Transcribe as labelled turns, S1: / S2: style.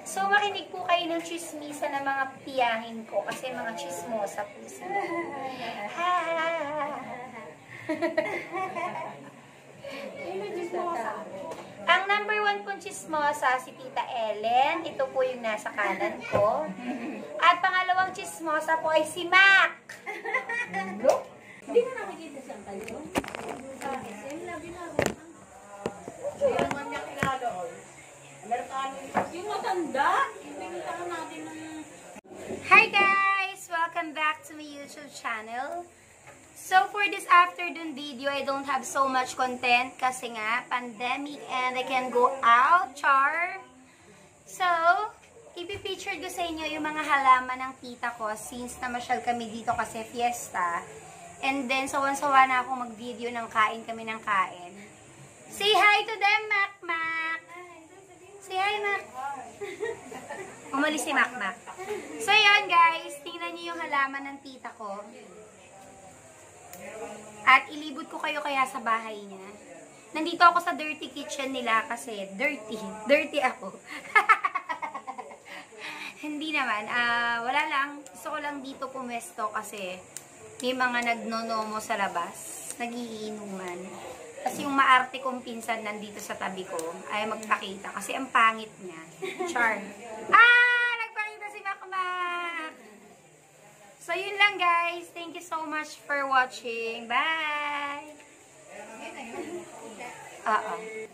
S1: So, makinig po kayo ng chismisa ng mga tiyahin ko kasi mga chismosa po sila. Ang number 1 pong chismosa, si Tita Ellen. Ito po yung nasa kanan ko. At pangalawang chismosa po ay si Mac.
S2: Hindi na nakikita siyang kayo. Sa SM, labi na rin. Kaya naman niya kilala. Amerikano yung matanda. Pinita ka natin ng...
S1: Hi guys! Welcome back to my YouTube channel. So for this afternoon video, I don't have so much content kasi nga, pandemic and I can go out, char. So, ipipicture ko sa inyo yung mga halaman ng tita ko since namasyal kami dito kasi fiesta. And then, sawan-sawa na ako mag-video ng kain kami ng kain. Say hi to them, Mac Mac! Say hi, Mac! Umalis si Mac Mac. So, yun guys, tingnan niyo yung halaman ng tita ko. At ilibot ko kayo kaya sa bahay niya. Nandito ako sa dirty kitchen nila kasi dirty ako. Hindi naman, wala lang. Gusto ko lang dito pumesto kasi may mga nagnonomo sa labas, nagiinuman. Kasi yung maarte kong pinsan nandito sa tabi ko ay magpakita kasi ang pangit niya. Char. Nagpakita si Makmak! So, yun lang guys. Thank you so much for watching. Bye!